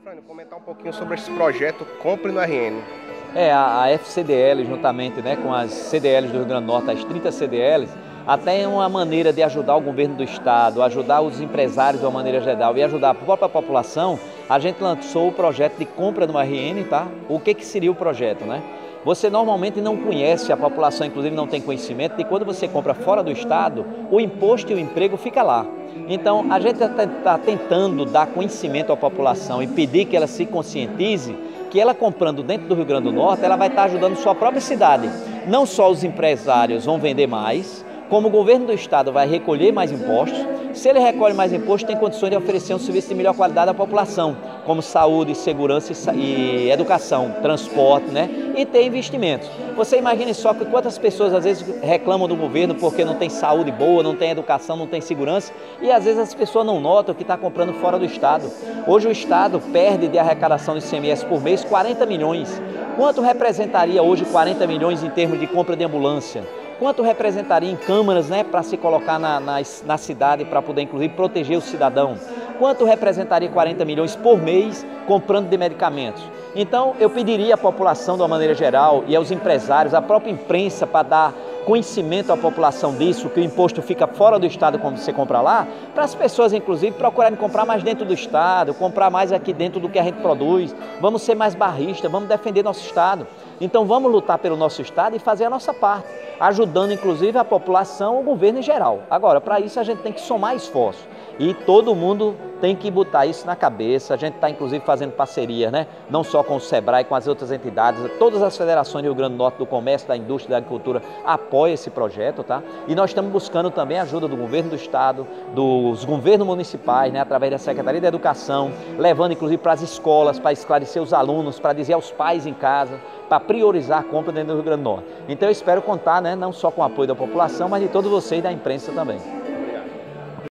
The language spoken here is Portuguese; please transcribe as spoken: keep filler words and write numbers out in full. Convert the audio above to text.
Frânio, comentar um pouquinho sobre esse projeto Compre no R N. É, a, a F C D L, juntamente, né, com as C D Ls do Rio Grande do Norte, as trinta C D Ls, até é uma maneira de ajudar o governo do estado, ajudar os empresários de uma maneira geral e ajudar a própria população. A gente lançou o projeto de compra no R N, tá? O que que seria o projeto, né? Você normalmente não conhece, a população inclusive não tem conhecimento de quando você compra fora do estado, o imposto e o emprego fica lá. Então a gente está tentando dar conhecimento à população e pedir que ela se conscientize que ela comprando dentro do Rio Grande do Norte, ela vai estar ajudando sua própria cidade. Não só os empresários vão vender mais, como o governo do estado vai recolher mais impostos. Se ele recolhe mais impostos, tem condições de oferecer um serviço de melhor qualidade à população, como saúde, segurança e educação, transporte, né? E ter investimentos. Você imagine só que quantas pessoas às vezes reclamam do governo porque não tem saúde boa, não tem educação, não tem segurança, e às vezes as pessoas não notam que está comprando fora do estado. Hoje o estado perde de arrecadação de I C M S por mês quarenta milhões. Quanto representaria hoje quarenta milhões em termos de compra de ambulância? Quanto representaria em câmaras, né, para se colocar na, na, na cidade, para poder inclusive proteger o cidadão? Quanto representaria quarenta milhões por mês comprando de medicamentos? Então eu pediria à população de uma maneira geral e aos empresários, à própria imprensa, para dar conhecimento à população disso, que o imposto fica fora do estado quando você compra lá, para as pessoas inclusive procurarem comprar mais dentro do estado, comprar mais aqui dentro do que a gente produz. Vamos ser mais barristas, vamos defender nosso estado. Então vamos lutar pelo nosso estado e fazer a nossa parte, ajudando inclusive a população, o governo em geral. Agora, para isso a gente tem que somar esforços e todo mundo tem que botar isso na cabeça. A gente está inclusive fazendo parcerias, né? Não só com o SEBRAE, com as outras entidades, todas as federações do Rio Grande do Norte do comércio, da indústria e da agricultura apoiam esse projeto, tá? E nós estamos buscando também a ajuda do governo do estado, dos governos municipais, né? Através da Secretaria da Educação, levando inclusive para as escolas, para esclarecer os alunos, para dizer aos pais em casa, para priorizar a compra dentro do Rio Grande do Norte. Então eu espero contar, né, não só com o apoio da população, mas de todos vocês da imprensa também.